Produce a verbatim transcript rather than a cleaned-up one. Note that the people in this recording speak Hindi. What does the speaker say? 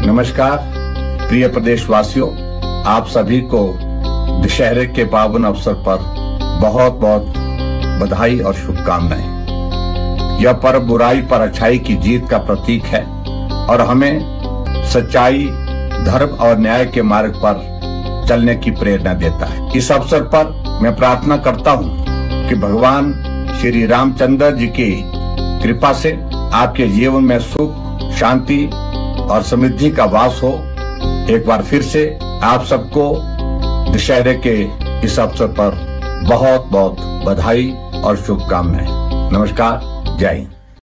नमस्कार प्रिय प्रदेशवासियों, आप सभी को दशहरे के पावन अवसर पर बहुत बहुत बधाई और शुभकामनाएं। यह पर्व बुराई पर अच्छाई की जीत का प्रतीक है और हमें सच्चाई, धर्म और न्याय के मार्ग पर चलने की प्रेरणा देता है। इस अवसर पर मैं प्रार्थना करता हूं कि भगवान श्री रामचंद्र जी की कृपा से आपके जीवन में सुख, शांति और समृद्धि का वास हो। एक बार फिर से आप सबको दशहरे के इस अवसर पर बहुत बहुत बधाई और शुभकामनाएं। नमस्कार, जय हिंद।